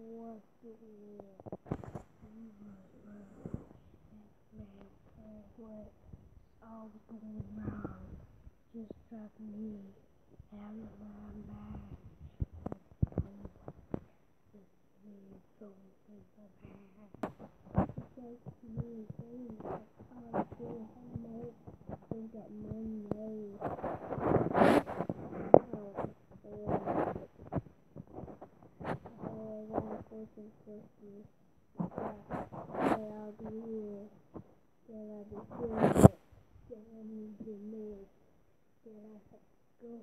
was doing what I was going wrong. Just struck me out of my mind. That Monday, I'll be here. Then I'll be good. Then I need to live. Then I have to go.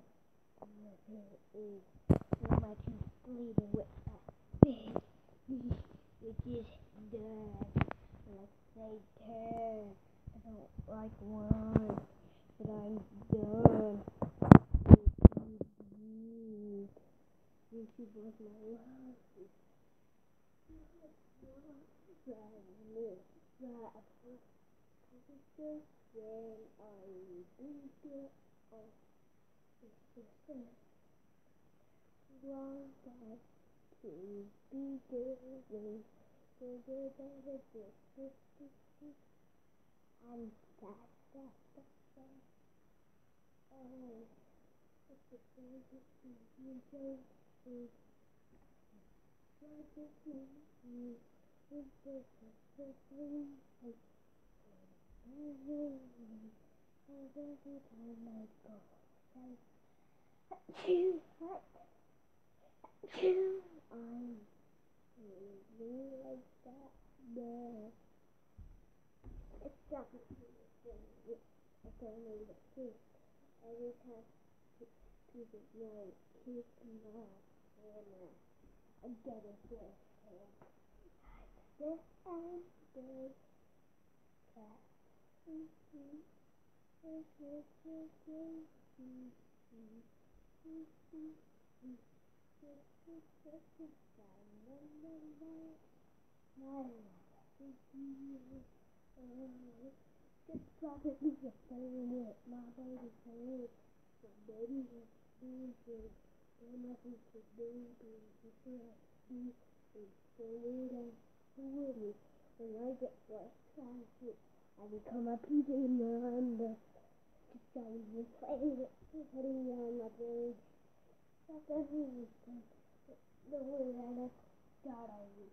And my teeth bleeding with that big, which is done. Let's say 10. I don't like one, but I'm done. You should both my life. Long time to be giving, and every time I go, I'm really like that. Yeah, it's definitely the same. I don't know the truth. Every time people know, kiss my camera. I get it there. This and this cat. Just probably just saying it. My baby saying it. My baby is doing it. There nothing to do. When I get wet, I become a PJ Miranda. Just I was playing it, putting on my brain. That's everything. The way that I started.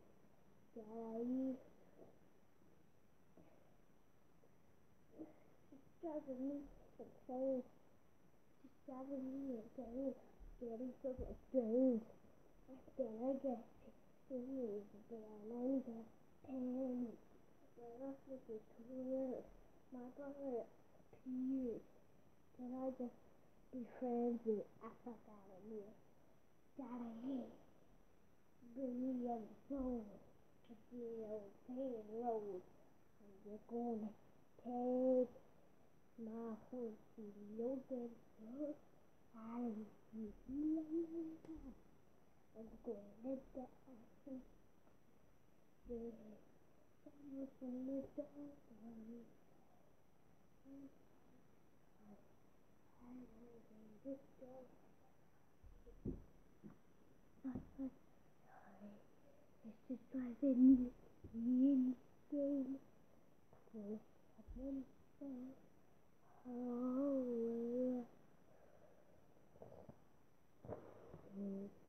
Driving me insane. Just driving me insane. Getting so strange. Then I get serious, but I get pain. When I was a tour, my brother appeared. Then I just be friends with I forgot it here. Gotta hit. Bring me on the phone. I feel pain road. And you're gonna take my horse to the open road. I'm going to let that happen. I'm going to let that happen. It's just driving me insane. Oh,